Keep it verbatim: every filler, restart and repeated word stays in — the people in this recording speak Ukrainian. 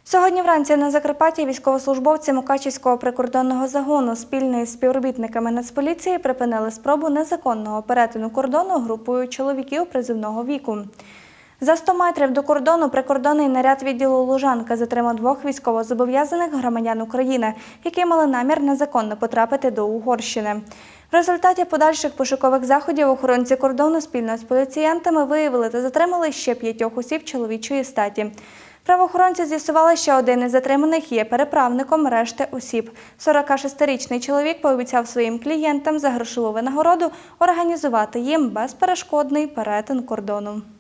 Сьогодні вранці на Закарпатті військовослужбовці Мукачівського прикордонного загону спільно із співробітниками Нацполіції припинили спробу незаконного перетину кордону групою чоловіків призовного віку. За сто метрів до кордону прикордонний наряд відділу Лужанка затримав двох військовозобов'язаних громадян України, які мали намір незаконно потрапити до Угорщини. В результаті подальших пошукових заходів охоронці кордону спільно з поліціянтами виявили та затримали ще п'ятьох осіб чоловічої статі. Правоохоронці з'ясували, що один із затриманих є переправником решти осіб. сорокашестирічний чоловік пообіцяв своїм клієнтам за грошову винагороду організувати їм безперешкодний перетин кордону.